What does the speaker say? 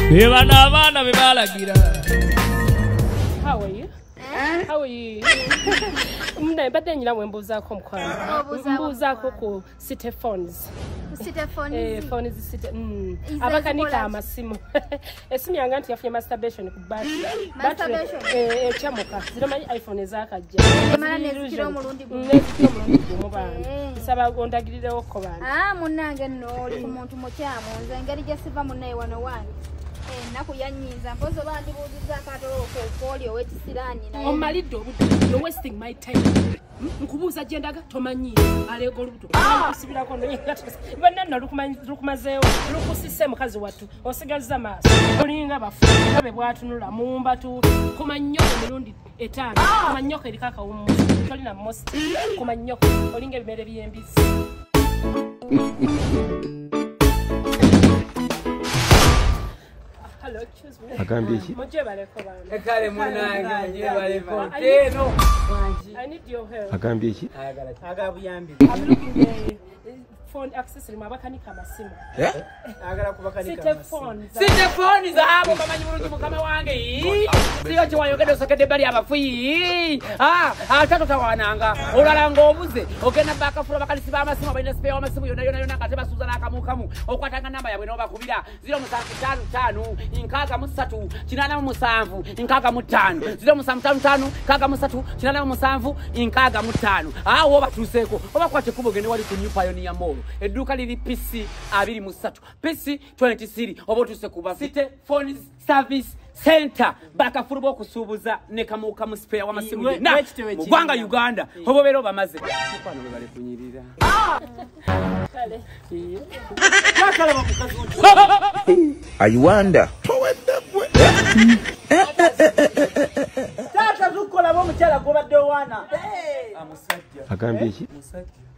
Beba n'abaana be baalagira. How are you? How are you? Mna badde nyina mwembuzaako mukwano. Mbuzaako ku city phones. City phones. Phones city. Abakanika amasimu. Esimu yange anti yafunye masturbation ku battery. Masturbation. Chamuka. Ziramanyi iPhone ezakajja. Mara nezikiro omulundi gumu. Nsaba gondagirirewo ko bana. Munnange nno oli ku muntu mukyamu nze engeri gye siva munnaye wano wange. Naku yanyinza mpozo bandi buuziza akatolo ko owekisirani naye. Omalidde obudde. You're wasting my time. Nkubuuza gyendaga tomanyi aleego olubuto kusibirako bananna lukumazeewo lukusise mukazi wattu osigaza maaso olinga bafu ngabe bwatunula mumbatu kumanyoko emirundi 5 kumanyoko eriko akawummuzi tolina most kumanyoko olinga ebimere by'embisi. Hello, excuse me. Agambiki. Mujje baleko bana. Ekale munange nje baleko. Teno. I need your help. Agambiki. Agala buyambi. I'm looking phone accessory mabakanika masimu. Agala kubakanika City phones. City phones abo bamanyi bulungi mukama wange. Siyo kiwayogedde osokede bali abafuyi. Atato tawananga. Olala ngobuze. Ogenda bakafula bakalisi ba masimu balina spare wa masimu yona kate basuza nakamukamu. Okwatanga namba yabwe n'obakubira 0755 inkaga musatu kinana musanvu inkaga mutano 0755 kaga musatu kinana musanvu inkaga mutano. Awo batuseko obakwate kubo gende wali ku New Pioneer Mall. Eduka liri PC 23 PC 23 obotuse kuba City Phones Service Center bakafulubo kusubuza ne kamuka mu spare wa masimu na Gwanga Uganda obobero bamaze kwano bale kunyirira kale yakala bakukazi Ayuanda tata zukola bo mukyala gobadde wana agambiki.